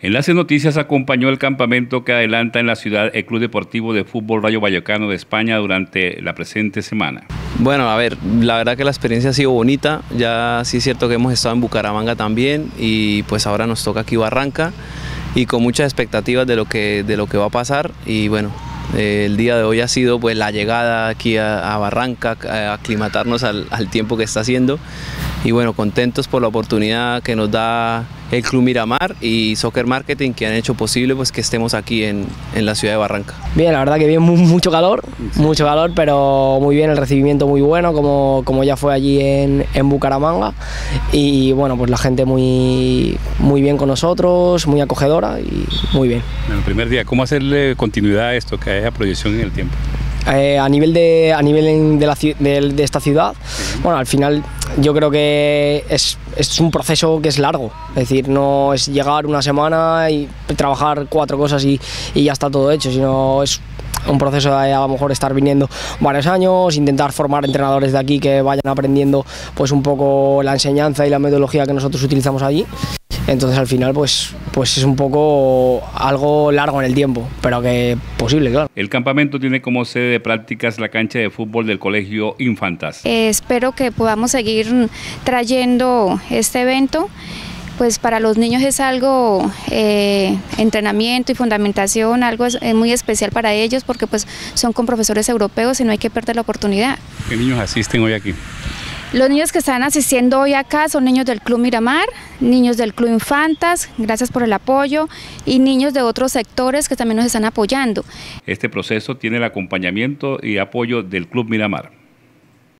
Enlace Noticias acompañó el campamento que adelanta en la ciudad el Club Deportivo de Fútbol Rayo Vallecano de España durante la presente semana. Bueno, a ver, la verdad que la experiencia ha sido bonita, ya sí es cierto que hemos estado en Bucaramanga también y pues ahora nos toca aquí Barranca y con muchas expectativas de lo que va a pasar y bueno, el día de hoy ha sido pues la llegada aquí a Barranca, a aclimatarnos al tiempo que está haciendo y bueno, contentos por la oportunidad que nos da el Club Miramar y Soccer Marketing que han hecho posible pues que estemos aquí en la ciudad de Barranca. Bien, la verdad que bien, mucho calor, pero muy bien, el recibimiento muy bueno como ya fue allí en Bucaramanga y bueno, pues la gente muy bien con nosotros, muy acogedora y muy bien. En el primer día, ¿cómo hacerle continuidad a esto, que haya proyección en el tiempo? A nivel de esta ciudad, bueno, al final yo creo que es un proceso que es largo, es decir, no es llegar una semana y trabajar 4 cosas y ya está todo hecho, sino es un proceso de a lo mejor estar viniendo varios años, intentar formar entrenadores de aquí que vayan aprendiendo pues un poco la enseñanza y la metodología que nosotros utilizamos allí. Entonces al final pues es un poco algo largo en el tiempo, pero que posible, claro. El campamento tiene como sede de prácticas la cancha de fútbol del Colegio Infantas. Espero que podamos seguir trayendo este evento. Pues para los niños es algo, entrenamiento y fundamentación, algo muy especial para ellos porque pues son con profesores europeos y no hay que perder la oportunidad. ¿Qué niños asisten hoy aquí? Los niños que están asistiendo hoy acá son niños del Club Miramar, niños del Club Infantas, gracias por el apoyo, y niños de otros sectores que también nos están apoyando. Este proceso tiene el acompañamiento y apoyo del Club Miramar.